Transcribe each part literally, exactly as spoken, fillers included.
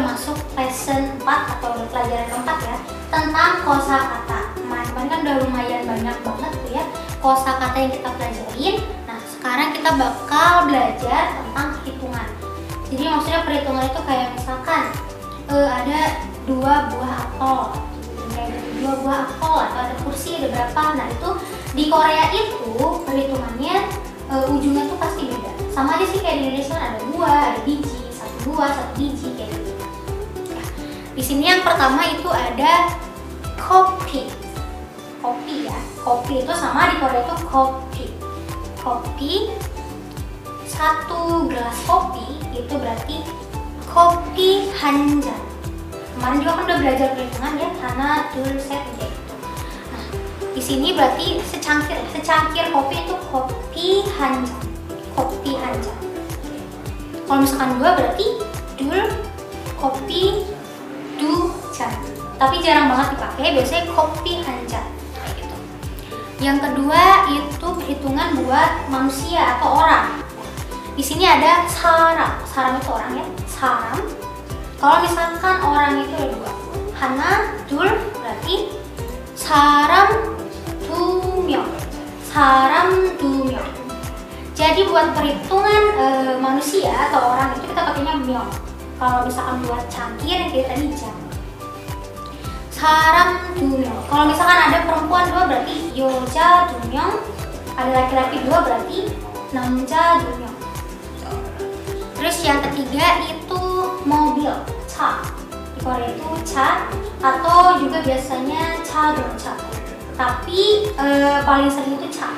masuk lesson empat atau udah pelajaran keempat ya, tentang kosakata. Kemarin kan udah lumayan banyak banget tuh ya kosakata yang kita pelajarin. Nah, sekarang kita bakal belajar tentang perhitungan. Jadi maksudnya perhitungan itu kayak misalkan uh, ada dua buah apel, kayak dua buah apel atau ada kursi ada berapa. Nah, itu di Korea itu perhitungannya uh, ujungnya tuh pasti beda. Sama aja sih kayak di Indonesia kan ada dua, ada biji, satu dua, satu biji kayak gitu. Nah, di sini yang pertama itu ada kopi. Kopi ya. Kopi itu sama di Korea itu kopi. Kopi satu gelas kopi itu berarti kopi hanjan. Kemarin juga kan udah belajar perhitungan ya, karena dulu set kayak gitu. Nah, di sini berarti secangkir, secangkir kopi itu kopi hanjan. Kopi hanjan. Kalau misalkan dua berarti dul kopi du jan. Tapi jarang banget dipakai, biasanya kopi hanjan kayak gitu. Yang kedua itu perhitungan buat manusia atau orang. Di sini ada saram. Saram itu orang ya. Saram. Kalau misalkan orang itu ada dua, hana dul berarti saram dumyeong. Saram dumyeong. Jadi buat perhitungan e, manusia atau orang itu kita pakainya myeong. Kalau misalkan buat cangkir yang kita tadi jam. Saram dumyeong. Kalau misalkan ada perempuan dua berarti yoja dumyeong. Ada laki-laki dua berarti namja dumyeong. Terus yang ketiga itu mobil, cha. Di Korea itu cha atau juga biasanya cha cha. Tapi e, paling sering itu cha.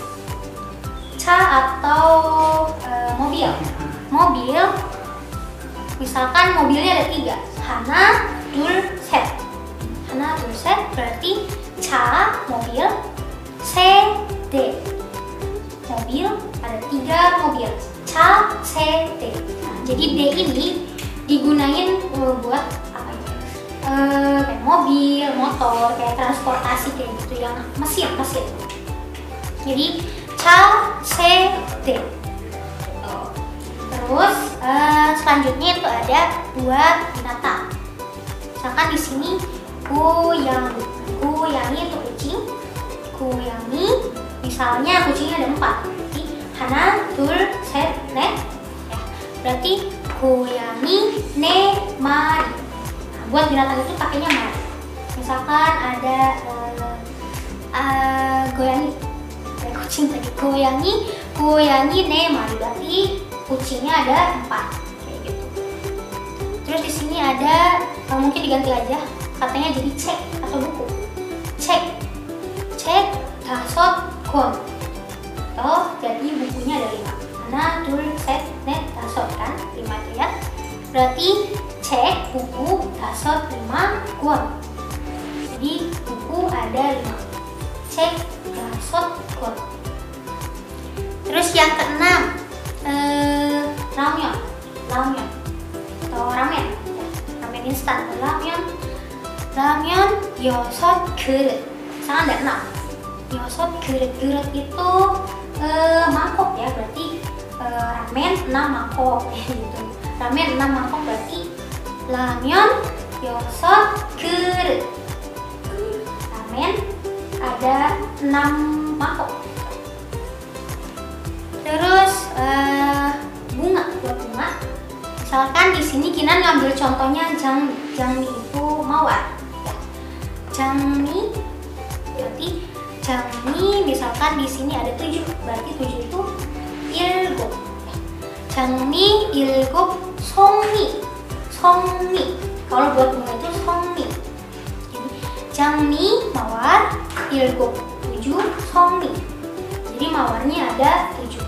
Cha atau e, mobil. Mobil, misalkan mobilnya ada tiga, hana, dul, set. Hana, dul, set berarti cha mobil, se, de. Mobil ada tiga mobil. Cha, se, de. Nah, jadi D ini digunain uh, buat apa ya? Uh, kayak mobil, motor, kayak transportasi kayak gitu yang mesin, mesin. Jadi cha, se, de. Oh. Terus uh, selanjutnya itu ada dua binatang. Misalkan di sini kuyangi, kuyangi itu kucing, kuyangi. Misalnya kucingnya ada empat. Hana, dul, set, net ya, berarti kuyangi ne mari. Nah, buat binatang itu pakainya mari. Misalkan ada uh, uh, goyangi, ada kucing tadi, goyangi, goyangi ne mari berarti kucingnya ada empat kayak gitu. Terus di sini ada uh, mungkin diganti aja katanya jadi cek atau buku. Cek, cek, dasot, gon. Oh, jadi bukunya ada lima. Hana, dul, set, net, dasot kan? Lima itu ya. Berarti cek, buku, dasot, lima, gon. Jadi buku ada lima. Cek, dasot, gon. Terus yang keenam, eh, ramyeon, ramyeon atau ramen, ya. Ramen instan, ramyeon, ramyeon, yosot, keureut. Misalnya ada enam. Yosot, keureut, keureut itu Uh, mangkok ya, berarti uh, ramen enam mangkok gitu. Ramen enam mangkok berarti ramyeon yosot keureut. Ramen ada enam mangkok. Terus uh, bunga, buat bunga. Misalkan di sini Kinan ngambil contohnya jangmi. Jangmi itu mawar. Ya. Jangmi berarti jangmi, misalkan di sini ada tujuh, berarti tujuh itu ilgop. Jangmi, ilgop, songmi, songmi. Kalau buat bunga itu songmi. Jadi jangmi mawar, ilgop tujuh, songmi. Jadi mawarnya ada tujuh.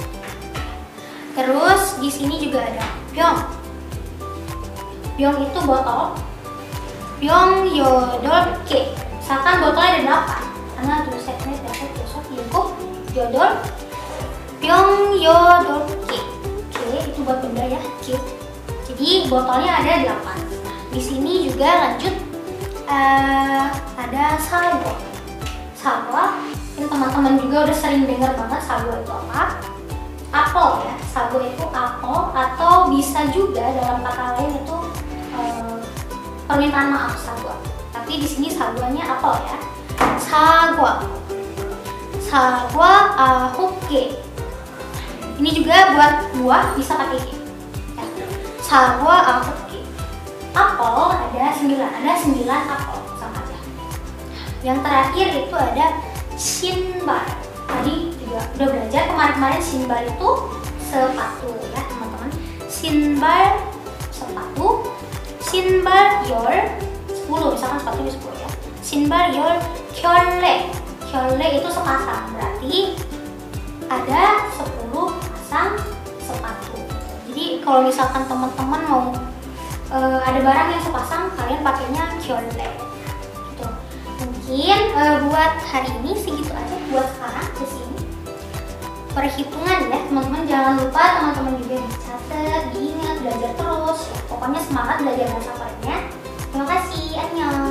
Terus di sini juga ada byong. Byong itu botol. Byong yodol ke. Misalkan botolnya ada delapan. Hana, dul, set, net, dasot, yosot, ilgop, yodol, byong, yodol, ke. Ke itu buat benda ya, ke. Jadi botolnya ada delapan. Nah, di sini juga lanjut uh, ada salwa. Salwa, ini teman-teman juga udah sering dengar banget salwa itu apa? Apel ya, salwa itu apel atau bisa juga dalam kata lain itu permintaan maaf sagwa. Tapi di sini sagwanya apel ya. Sagwa. Sagwa ahoke. Ini juga buat buah bisa pakai ge. Ya. Sagwa ahoke. Apel ada sembilan, ada sembilan apel sama aja. Yang terakhir itu ada shinbal. Tadi juga udah belajar kemarin-kemarin shinbal itu sepatu ya teman-teman. Shinbal sepatu. Shinbal yor sepuluh, misalkan sepatunya sepuluh ya. Shinbal yor kyolle. Kyolle itu sepasang, berarti ada sepuluh pasang sepatu. Jadi kalau misalkan teman-teman mau uh, ada barang yang sepasang, kalian pakainya kyolle. Gitu. Mungkin uh, buat hari ini segitu aja buat sekarang di sini. Perhitungan ya teman-teman, jangan lupa teman-teman juga dicatat, diingat, belajar terus. Ya. Pokoknya semangat belajar bahasa Koreanya. Terima kasih, annyeong.